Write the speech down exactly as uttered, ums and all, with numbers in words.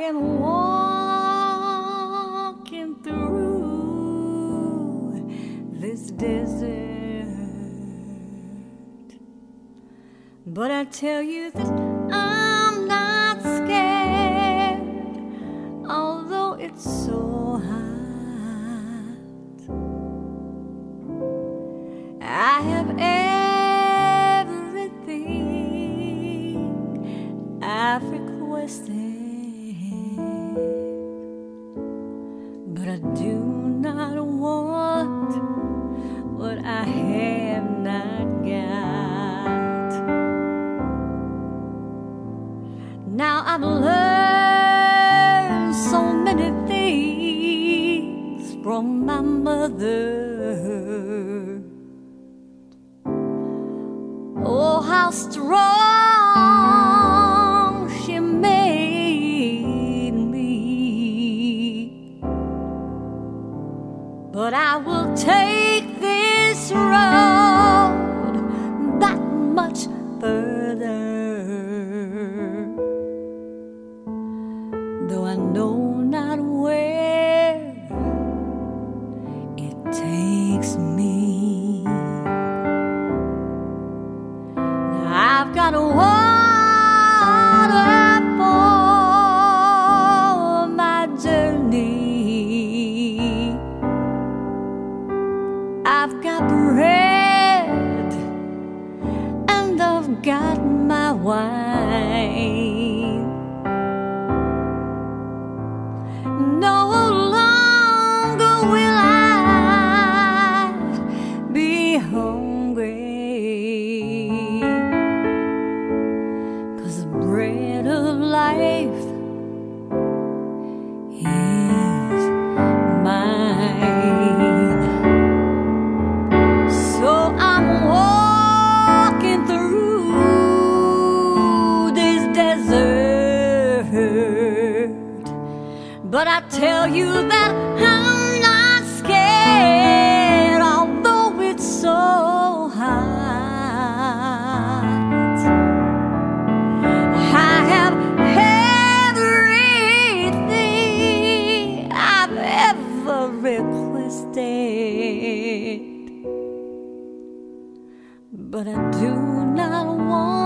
am walking through this desert, but I tell you that I'm not scared, although it's so hot. I have everything I've requested, but I do not want what I have not got. Now I've learned so many things from my mother. Oh, how strong she made me. But I will take this road that much further, though I know not where it takes me. Now I've got water for my journey, I've got bread and I've got my wine. No longer will I be hungry, 'cause the bread of life is mine. So I'm walking through this desert, but I tell you that I'm not scared, although it's so hot. I have everything I've ever requested, but I do not want